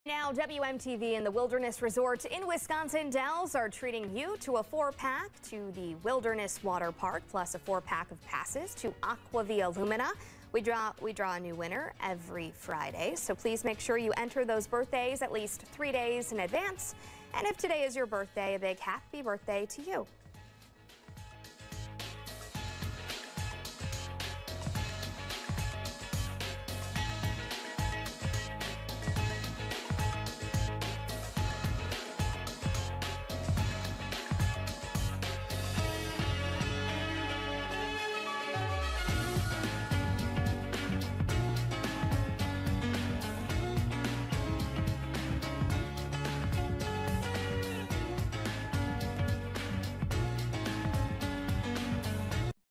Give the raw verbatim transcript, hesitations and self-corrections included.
Now, W M T V and the Wilderness Resort in Wisconsin Dells are treating you to a four-pack to the Wilderness Water Park, plus a four-pack of passes to Aqua Via Lumina. We draw, we draw a new winner every Friday, so please make sure you enter those birthdays at least three days in advance. And if today is your birthday, a big happy birthday to you.